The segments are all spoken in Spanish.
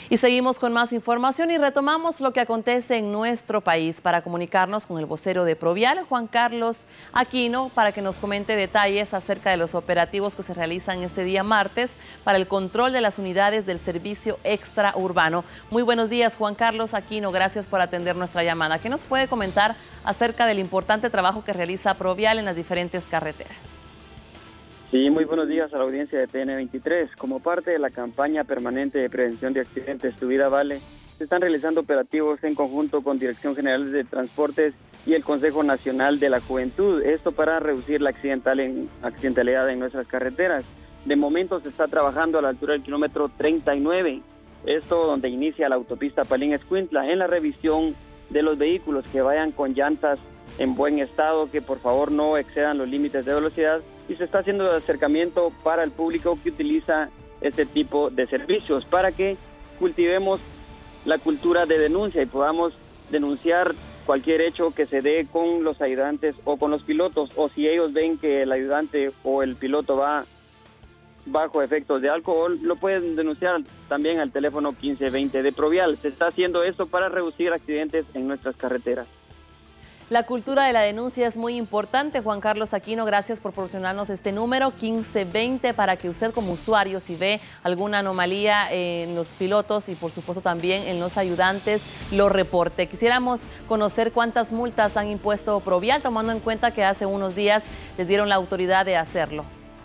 Y seguimos con más información y retomamos lo que acontece en nuestro país para comunicarnos con el vocero de Provial, Juan Carlos Aquino, para que nos comente detalles acerca de los operativos que se realizan este día martes para el control de las unidades del servicio extraurbano. Muy buenos días, Juan Carlos Aquino, gracias por atender nuestra llamada. ¿Qué nos puede comentar acerca del importante trabajo que realiza Provial en las diferentes carreteras? Sí, muy buenos días a la audiencia de TN23. Como parte de la campaña permanente de prevención de accidentes Tu Vida Vale, se están realizando operativos en conjunto con Dirección General de Transportes y el Consejo Nacional de la Juventud. Esto para reducir la accidentalidad en nuestras carreteras. De momento se está trabajando a la altura del kilómetro 39, esto donde inicia la autopista Palín-Escuintla, en la revisión de los vehículos que vayan con llantas en buen estado, que por favor no excedan los límites de velocidad, y se está haciendo el acercamiento para el público que utiliza este tipo de servicios, para que cultivemos la cultura de denuncia y podamos denunciar cualquier hecho que se dé con los ayudantes o con los pilotos, o si ellos ven que el ayudante o el piloto va bajo efectos de alcohol, lo pueden denunciar también al teléfono 1520 de Provial. Se está haciendo esto para reducir accidentes en nuestras carreteras. La cultura de la denuncia es muy importante, Juan Carlos Aquino. Gracias por proporcionarnos este número 1520 para que usted como usuario, si ve alguna anomalía en los pilotos y por supuesto también en los ayudantes, lo reporte. Quisiéramos conocer cuántas multas han impuesto Provial, tomando en cuenta que hace unos días les dieron la autoridad de hacerlo.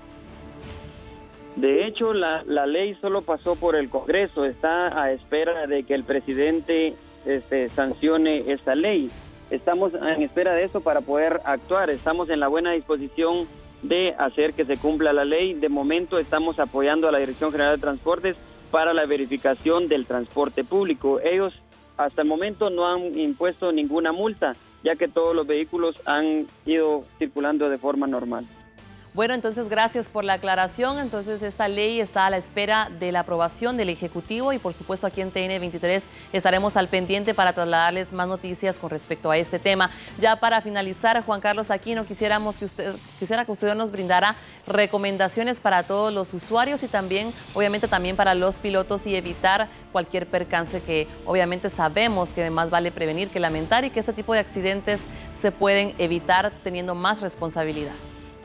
De hecho, la ley solo pasó por el Congreso. Está a espera de que el presidente sancione esta ley. Estamos en espera de eso para poder actuar. Estamos en la buena disposición de hacer que se cumpla la ley. De momento estamos apoyando a la Dirección General de Transportes para la verificación del transporte público. Ellos hasta el momento no han impuesto ninguna multa, ya que todos los vehículos han ido circulando de forma normal. Bueno, entonces gracias por la aclaración. Entonces esta ley está a la espera de la aprobación del Ejecutivo y por supuesto aquí en TN23 estaremos al pendiente para trasladarles más noticias con respecto a este tema. Ya para finalizar, Juan Carlos Aquino, quisiera que usted nos brindara recomendaciones para todos los usuarios y también, obviamente también para los pilotos y evitar cualquier percance que obviamente sabemos que más vale prevenir que lamentar y que este tipo de accidentes se pueden evitar teniendo más responsabilidad.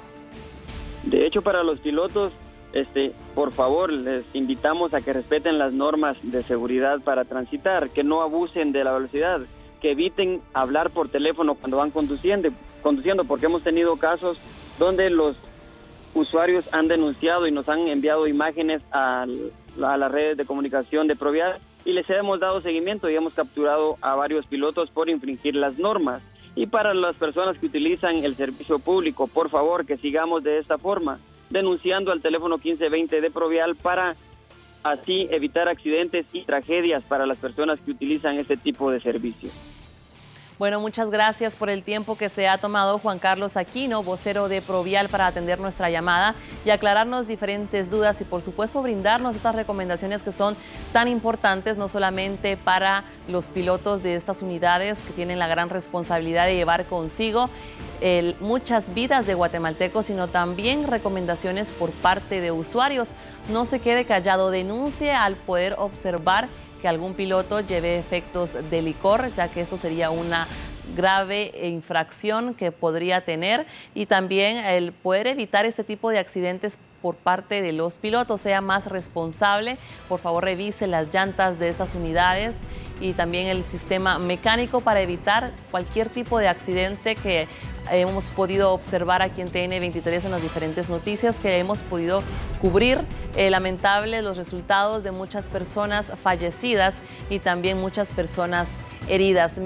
De hecho, para los pilotos, por favor, les invitamos a que respeten las normas de seguridad para transitar, que no abusen de la velocidad, que eviten hablar por teléfono cuando van conduciendo, porque hemos tenido casos donde los usuarios han denunciado y nos han enviado imágenes a las redes de comunicación de Provial y les hemos dado seguimiento y hemos capturado a varios pilotos por infringir las normas. Y para las personas que utilizan el servicio público, por favor, que sigamos de esta forma, denunciando al teléfono 1520 de Provial para así evitar accidentes y tragedias para las personas que utilizan este tipo de servicios. Bueno, muchas gracias por el tiempo que se ha tomado Juan Carlos Aquino, vocero de Provial, para atender nuestra llamada y aclararnos diferentes dudas y por supuesto brindarnos estas recomendaciones que son tan importantes, no solamente para los pilotos de estas unidades que tienen la gran responsabilidad de llevar consigo muchas vidas de guatemaltecos, sino también recomendaciones por parte de usuarios. No se quede callado, denuncie al poder observar que algún piloto lleve efectos de licor, ya que esto sería una grave infracción que podría tener, y también el poder evitar este tipo de accidentes por parte de los pilotos. Sea más responsable, por favor revise las llantas de estas unidades y también el sistema mecánico para evitar cualquier tipo de accidente que hemos podido observar aquí en TN23 en las diferentes noticias que hemos podido cubrir. Lamentable los resultados de muchas personas fallecidas y también muchas personas heridas.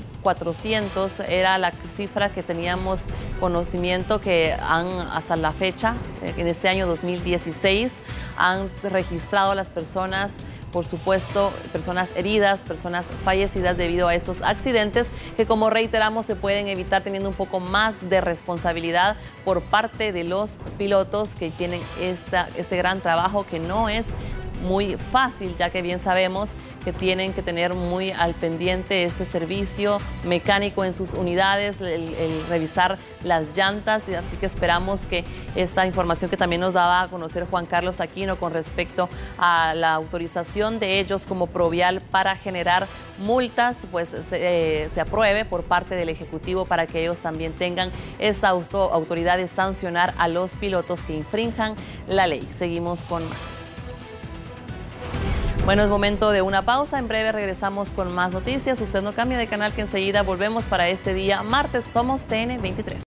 1.400 era la cifra que teníamos conocimiento que hasta la fecha, en este año 2016, han registrado a las personas, por supuesto, personas heridas, personas fallecidas debido a estos accidentes que, como reiteramos, se pueden evitar teniendo un poco más de responsabilidad por parte de los pilotos que tienen este gran trabajo que no es muy fácil, ya que bien sabemos que tienen que tener muy al pendiente este servicio mecánico en sus unidades, el revisar las llantas, y así que esperamos que esta información que también nos daba a conocer Juan Carlos Aquino con respecto a la autorización de ellos como Provial para generar multas, pues se apruebe por parte del Ejecutivo para que ellos también tengan esa autoridad de sancionar a los pilotos que infrinjan la ley. Seguimos con más. Bueno, es momento de una pausa. En breve regresamos con más noticias. Usted no cambia de canal, que enseguida volvemos para este día martes. Somos TN 23.